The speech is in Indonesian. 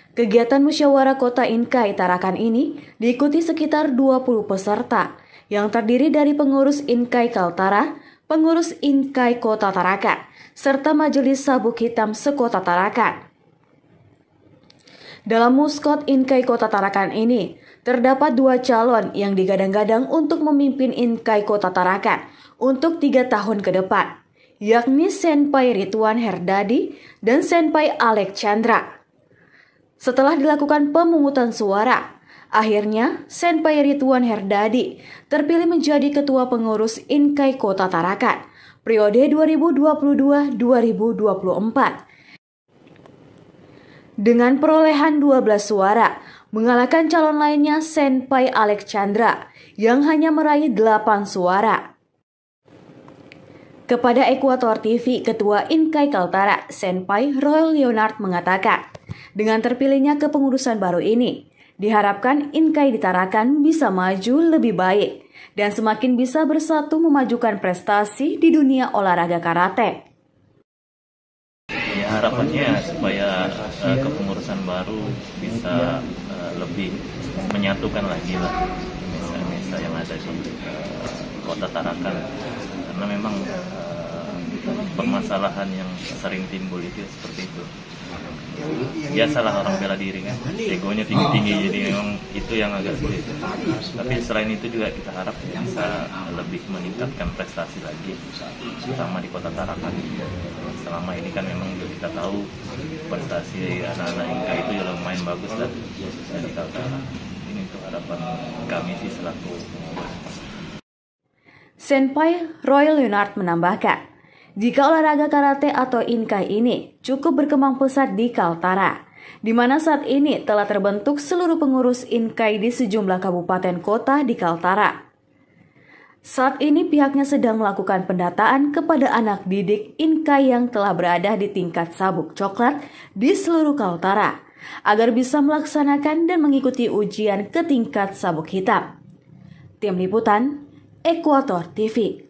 Kegiatan musyawarah kota Inkai Tarakan ini diikuti sekitar 20 peserta yang terdiri dari pengurus Inkai Kaltara, pengurus Inkai Kota Tarakan, serta Majelis Sabuk Hitam Sekota Tarakan. Dalam muskot Inkai Kota Tarakan ini, terdapat 2 calon yang digadang-gadang untuk memimpin Inkai Kota Tarakan untuk 3 tahun ke depan, yakni Senpai Ridwan Herdadi dan Senpai Alek Chandra. Setelah dilakukan pemungutan suara, akhirnya Senpai Ridwan Herdadi terpilih menjadi Ketua Pengurus Inkai Kota Tarakan periode 2022-2024. Dengan perolehan 12 suara, mengalahkan calon lainnya Senpai Alek Chandra yang hanya meraih 8 suara. Kepada Ekuator TV, Ketua Inkai Kaltara, Senpai Royal Leonard mengatakan, dengan terpilihnya kepengurusan baru ini, diharapkan Inkai di Tarakan bisa maju lebih baik dan semakin bisa bersatu memajukan prestasi di dunia olahraga karate. Ya, harapannya supaya kepengurusan baru bisa lebih menyatukan lagi lah misa-misa yang ada di Kota Tarakan, karena memang permasalahan yang sering timbul itu seperti itu. Biasalah orang bela diri kan, egonya tinggi-tinggi, jadi memang itu yang agak sulit. Tapi selain itu juga kita harap bisa lebih meningkatkan prestasi lagi, terutama di Kota Tarakan. Selama ini kan memang kita tahu prestasi anak-anak Inkai itu ya lumayan bagus dan di Kaltara. Ini untuk harapan kami sih selaku pengurus. Senpai Royal Leonard menambahkan, jika olahraga karate atau Inkai ini cukup berkembang pesat di Kaltara, di mana saat ini telah terbentuk seluruh pengurus Inkai di sejumlah kabupaten kota di Kaltara. Saat ini pihaknya sedang melakukan pendataan kepada anak didik Inkai yang telah berada di tingkat sabuk coklat di seluruh Kaltara, agar bisa melaksanakan dan mengikuti ujian ke tingkat sabuk hitam. Tim Liputan, Ekuator TV.